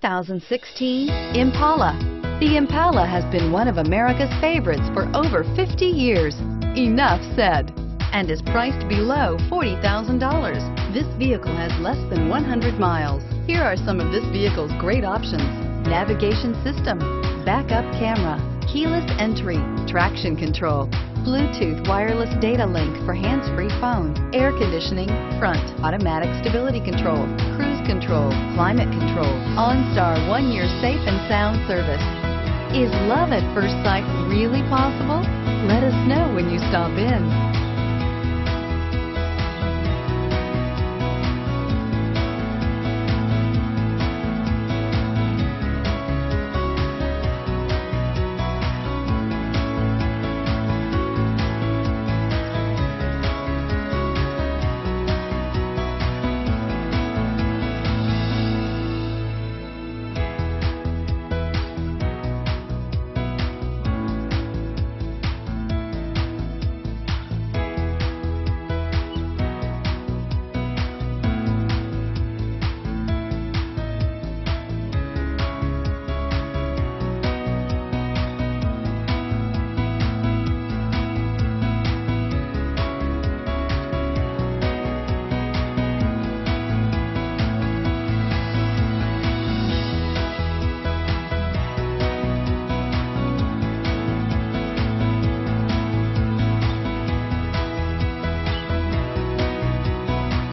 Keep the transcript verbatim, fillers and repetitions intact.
thousand sixteen Impala. The Impala has been one of America's favorites for over fifty years. Enough said. And is priced below forty thousand dollars. This vehicle has less than one hundred miles. Here are some of this vehicle's great options: navigation system, backup camera, keyless entry, traction control, Bluetooth wireless data link for hands-free phone, air conditioning, front, automatic stability control, cruise control, climate control, OnStar one-year safe and sound service. Is love at first sight really possible? Let us know when you stop in.